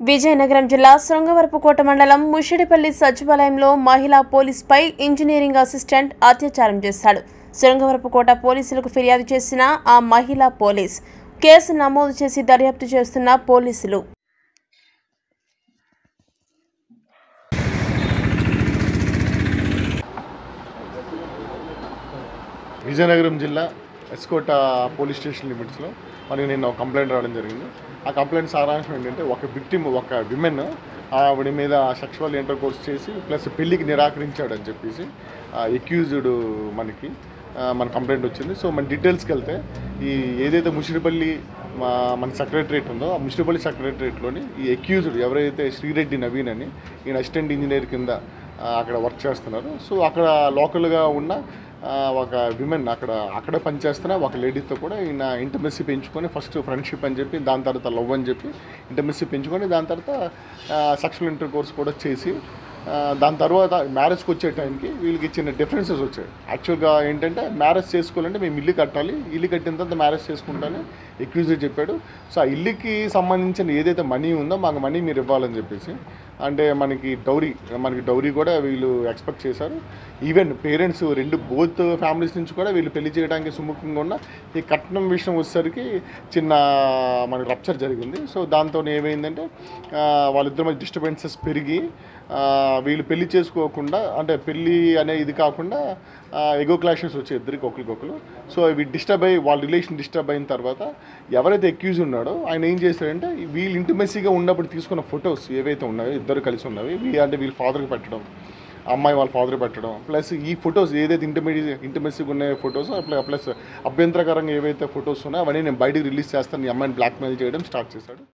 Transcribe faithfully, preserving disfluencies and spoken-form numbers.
విజయనగరం జిల్లా శృంగవరపుకోట మండలం ముషిడిపల్లి సచివాలయంలో మహిళా పోలీసుపై ఇంజనీరింగ్ అసిస్టెంట్ అత్యాచారం చేశాడు. శృంగవరపుకోట పోలీసులకు ఫిర్యాదు చేసిన ఆ మహిళా పోలీస్ కేసు నమోదు చేసి దర్యాప్తు చేస్తున్న పోలీసులు విజయనగరం జిల్లా ఎస్కోట పోలీస్ స్టేషన్ లిమిట్స్లో మనకి నేను ఒక కంప్లైంట్ రావడం జరిగింది. ఆ కంప్లైంట్ సారాంశం ఏంటంటే ఒక విక్టిమ్ ఒక విమెన్ ఆవిడ మీద సెక్షువల్ ఇంటర్ కోర్స్ చేసి ప్లస్ పెళ్ళికి నిరాకరించాడని చెప్పేసి ఎక్యూజ్డ్ మనకి మన కంప్లైంట్ వచ్చింది. సో మన డీటెయిల్స్కి వెళ్తే ఈ ఏదైతే ముషిడిపల్లి మన సెక్రటరేట్ ఉందో ఆ ముషిడిపల్లి సెక్రటరేట్లోని ఈ ఎక్యూజ్డ్ ఎవరైతే శ్రీరెడ్డి నవీన్ అని ఈయన అసిస్టెంట్ ఇంజనీర్ కింద అక్కడ వర్క్ చేస్తున్నారు. సో అక్కడ లోకల్గా ఉన్న ఒక విమెన్ అక్కడ అక్కడే పనిచేస్తున్న ఒక లేడీతో కూడా ఈయన ఇంటిమెసీ పెంచుకొని ఫస్ట్ ఫ్రెండ్షిప్ అని చెప్పి దాని తర్వాత లవ్ అని చెప్పి ఇంటిమెసీ పెంచుకొని దాని తర్వాత సెక్షువల్ ఇంటర్ కోర్స్ కూడా చేసి దాని తర్వాత మ్యారేజ్కి వచ్చే టైంకి వీళ్ళకి చిన్న డిఫరెన్సెస్ వచ్చాయి. యాక్చువల్గా ఏంటంటే మ్యారేజ్ చేసుకోవాలంటే మేము ఇల్లు కట్టాలి, ఇల్లు కట్టిన తర్వాత మ్యారేజ్ చేసుకుంటానని ఎక్యూజ్ చెప్పాడు. సో ఆ ఇల్లుకి సంబంధించిన ఏదైతే మనీ ఉందో మాకు మనీ మీరు ఇవ్వాలని చెప్పేసి అంటే మనకి డౌరీ మనకి డౌరీ కూడా వీళ్ళు ఎక్స్పెక్ట్ చేశారు. ఈవెన్ పేరెంట్స్ రెండు బోత్ ఫ్యామిలీస్ నుంచి కూడా వీళ్ళు పెళ్లి చేయడానికి సుముఖంగా ఉన్న ఈ కట్నం విషయం వచ్చేసరికి చిన్న మనకి రప్చర్ జరిగింది. సో దాంతో ఏమైందంటే వాళ్ళిద్దరి మధ్య డిస్టర్బెన్సెస్ పెరిగి వీళ్ళు పెళ్లి చేసుకోకుండా అంటే పెళ్ళి అనే ఇది కాకుండా ఎగో క్లాషెస్ వచ్చాయి ఇద్దరికి ఒకరికొకరు. సో ఇవి డిస్టర్బ్ అయ్యి వాళ్ళ రిలేషన్ డిస్టర్బ్ అయిన తర్వాత ఎవరైతే ఎక్యూజ్ ఉన్నాడో ఆయన ఏం చేశాడంటే వీళ్ళు ఇంటిమెసీగా ఉన్నప్పుడు తీసుకున్న ఫొటోస్ ఏవైతే ఉన్నాయో ఇద్దరు కలిసి ఉన్నవి అంటే వీళ్ళ ఫాదర్కి పెట్టడం, అమ్మాయి వాళ్ళ ఫాదర్ పెట్టడం, ప్లస్ ఈ ఫొటోస్ ఏదైతే ఇంటర్మీడియట్ ఇంటిమెసీగా ఉన్న ఫొటోస్ ప్లస్ అభ్యంతరకరంగా ఏవైతే ఫొటోస్ ఉన్నాయో అవన్నీ నేను బయటకు రిలీజ్ చేస్తాను ఈ అమ్మాయిని బ్లాక్మెయిల్ చేయడం స్టార్ట్ చేశాడు.